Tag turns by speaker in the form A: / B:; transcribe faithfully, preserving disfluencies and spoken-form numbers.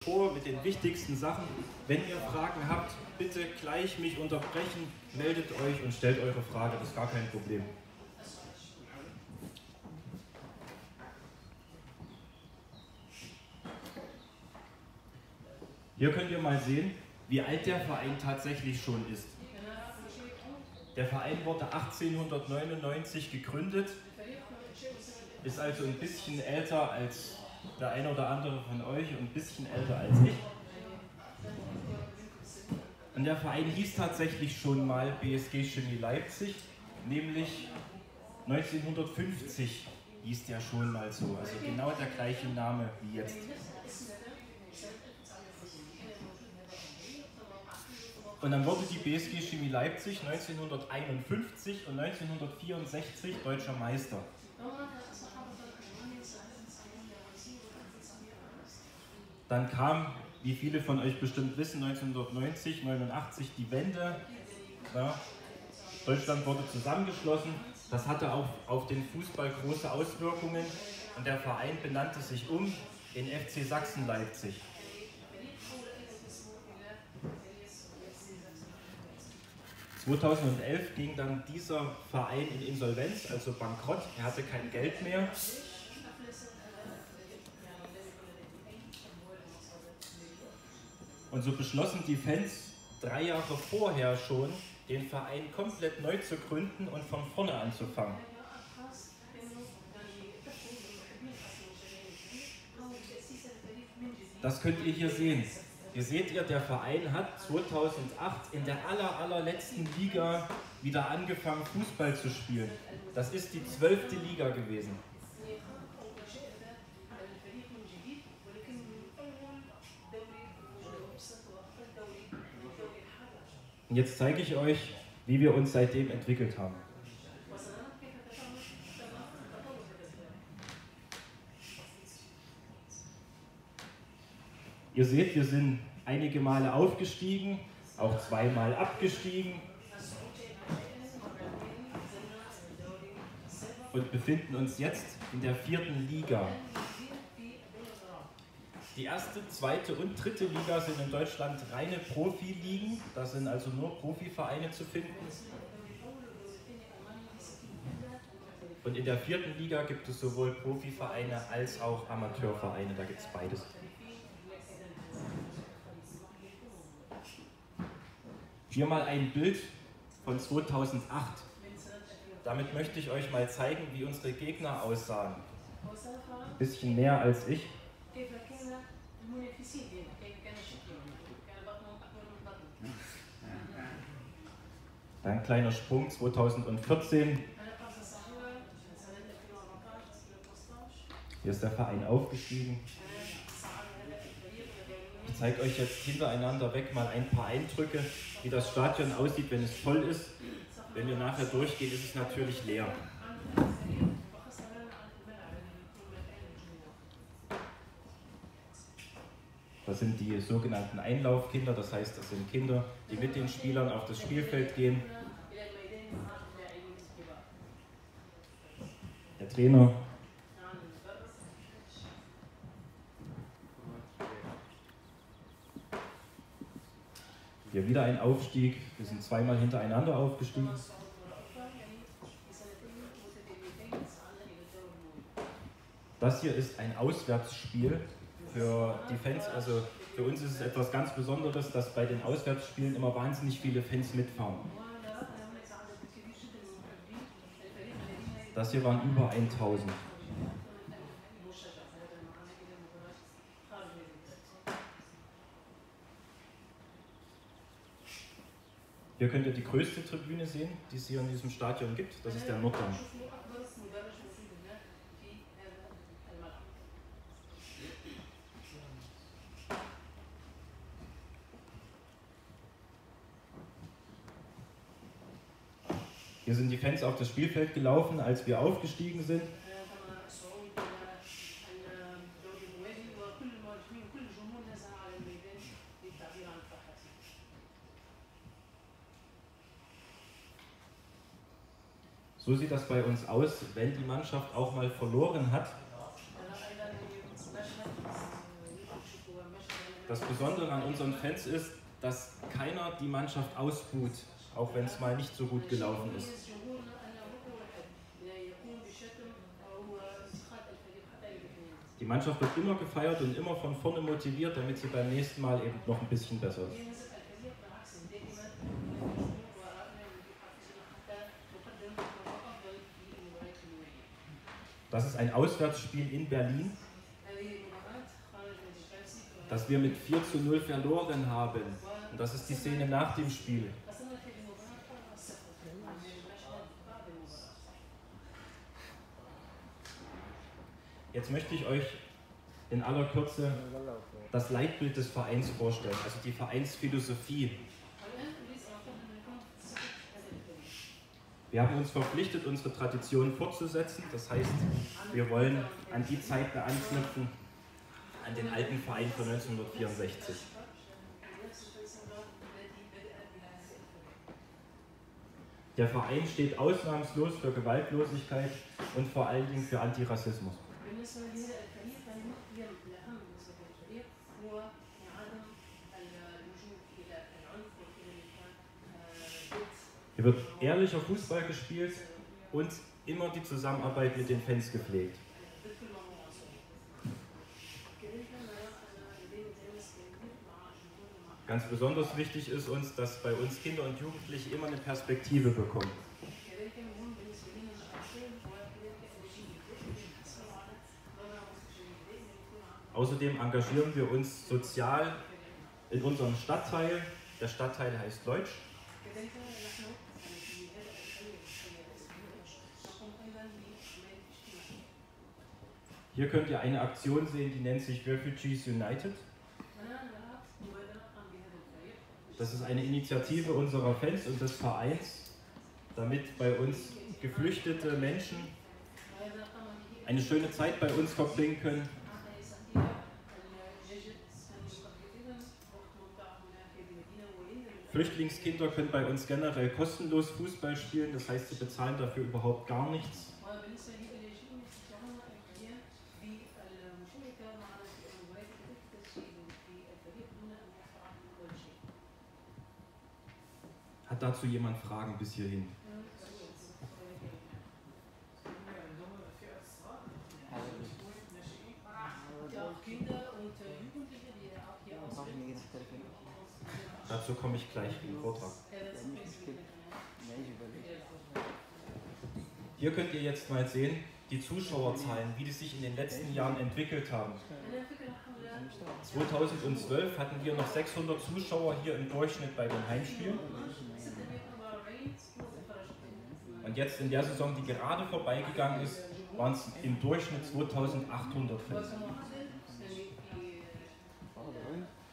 A: vor mit den wichtigsten Sachen. Wenn ihr Fragen habt, bitte gleich mich unterbrechen, meldet euch und stellt eure Frage, das ist gar kein Problem. Hier könnt ihr mal sehen, wie alt der Verein tatsächlich schon ist. Der Verein wurde achtzehnhundertneunundneunzig gegründet, ist also ein bisschen älter als der eine oder andere von euch und ein bisschen älter als ich. Und der Verein hieß tatsächlich schon mal B S G Chemie Leipzig, nämlich neunzehnhundertfünfzig hieß der schon mal so, also genau der gleiche Name wie jetzt. Und dann wurde die B S G Chemie Leipzig neunzehnhunderteinundfünfzig und neunzehnhundertvierundsechzig deutscher Meister. Dann kam, wie viele von euch bestimmt wissen, neunzehnhundertneunzig, neunundachtzig die Wende. Ja, Deutschland wurde zusammengeschlossen. Das hatte auch auf den Fußball große Auswirkungen und der Verein benannte sich um in F C Sachsen Leipzig. zweitausendelf ging dann dieser Verein in Insolvenz, also bankrott. Er hatte kein Geld mehr. Und so beschlossen die Fans drei Jahre vorher schon, den Verein komplett neu zu gründen und von vorne anzufangen. Das könnt ihr hier sehen. Hier seht ihr, der Verein hat zweitausendacht in der aller, allerletzten Liga wieder angefangen, Fußball zu spielen. Das ist die zwölfte Liga gewesen. Und jetzt zeige ich euch, wie wir uns seitdem entwickelt haben. Ihr seht, wir sind einige Male aufgestiegen, auch zweimal abgestiegen und befinden uns jetzt in der vierten Liga. Die erste, zweite und dritte Liga sind in Deutschland reine Profiligen, da sind also nur Profivereine zu finden. Und in der vierten Liga gibt es sowohl Profivereine als auch Amateurvereine, da gibt es beides. Hier mal ein Bild von zweitausendacht. Damit möchte ich euch mal zeigen, wie unsere Gegner aussahen. Ein bisschen näher als ich. Ein kleiner Sprung, zweitausendvierzehn. Hier ist der Verein aufgestiegen. Ich zeige euch jetzt hintereinander weg mal ein paar Eindrücke, wie das Stadion aussieht, wenn es voll ist. Wenn wir nachher durchgehen, ist es natürlich leer. Das sind die sogenannten Einlaufkinder, das heißt, das sind Kinder, die mit den Spielern auf das Spielfeld gehen. Der Trainer. Hier wieder ein Aufstieg, wir sind zweimal hintereinander aufgestiegen. Das hier ist ein Auswärtsspiel für die Fans, also für uns ist es etwas ganz Besonderes, dass bei den Auswärtsspielen immer wahnsinnig viele Fans mitfahren. Das hier waren über tausend. Hier könnt ihr die größte Tribüne sehen, die es hier in diesem Stadion gibt. Das ist der Norddamm. Hier sind die Fans auf das Spielfeld gelaufen, als wir aufgestiegen sind. So sieht das bei uns aus, wenn die Mannschaft auch mal verloren hat. Das Besondere an unseren Fans ist, dass keiner die Mannschaft ausbuht, auch wenn es mal nicht so gut gelaufen ist. Die Mannschaft wird immer gefeiert und immer von vorne motiviert, damit sie beim nächsten Mal eben noch ein bisschen besser ist. Das ist ein Auswärtsspiel in Berlin, das wir mit vier zu null verloren haben. Und das ist die Szene nach dem Spiel. Jetzt möchte ich euch in aller Kürze das Leitbild des Vereins vorstellen, also die Vereinsphilosophie. Wir haben uns verpflichtet, unsere Tradition fortzusetzen. Das heißt, wir wollen an die Zeiten anknüpfen, an den alten Verein von neunzehnhundertvierundsechzig. Der Verein steht ausnahmslos für Gewaltlosigkeit und vor allen Dingen für Antirassismus. Hier wird ehrlicher Fußball gespielt und immer die Zusammenarbeit mit den Fans gepflegt. Ganz besonders wichtig ist uns, dass bei uns Kinder und Jugendliche immer eine Perspektive bekommen. Außerdem engagieren wir uns sozial in unserem Stadtteil. Der Stadtteil heißt Leutsch. Hier könnt ihr eine Aktion sehen, die nennt sich Refugees United. Das ist eine Initiative unserer Fans und des Vereins, damit bei uns geflüchtete Menschen eine schöne Zeit bei uns verbringen können. Flüchtlingskinder können bei uns generell kostenlos Fußball spielen, das heißt, sie bezahlen dafür überhaupt gar nichts. Hat dazu jemand Fragen bis hierhin? Dazu komme ich gleich im Vortrag. Hier könnt ihr jetzt mal sehen, die Zuschauerzahlen, wie die sich in den letzten Jahren entwickelt haben. zweitausendzwölf hatten wir noch sechshundert Zuschauer hier im Durchschnitt bei den Heimspielen. Und jetzt in der Saison, die gerade vorbeigegangen ist, waren es im Durchschnitt zweitausendachthundert Fans.